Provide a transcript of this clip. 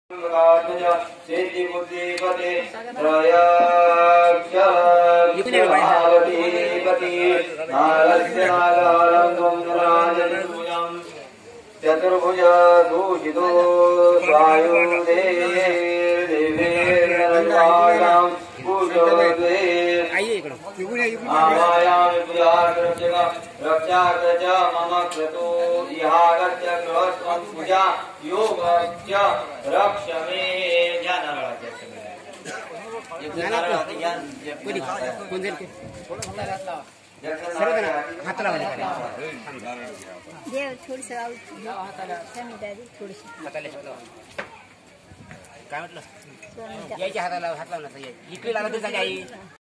सिद्धि बुद्धिपते त्रयाक्षरपति नागस्य नागारंगं राजपूजं चतुर्भुज दूषितो स्वायुर्देवेर्देवेर्नरकाणां पूजोदे आवायामि पूजार्चक रक्षार्थ च मम क्रतो इहागत्य गृहस्त्वं पूजा योगस्य रक्ष मे ज्ञान देव थोडीशी थोडीशी काय म्हटलं यायच्या हाताला हात लावला इकडे लागला तरी